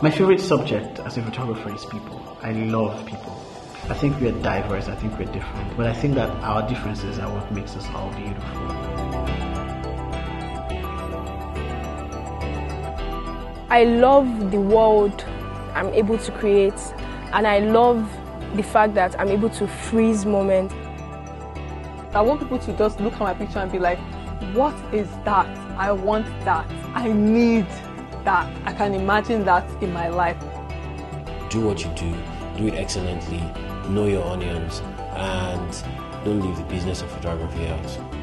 My favorite subject as a photographer is people. I love people. I think we're diverse, I think we're different, but I think that our differences are what makes us all beautiful. I love the world I'm able to create, and I love the fact that I'm able to freeze moments. I want people to just look at my picture and be like, what is that? I want that. I need that. I can imagine that in my life. Do what you do it excellently, know your onions, and don't leave the business of photography out.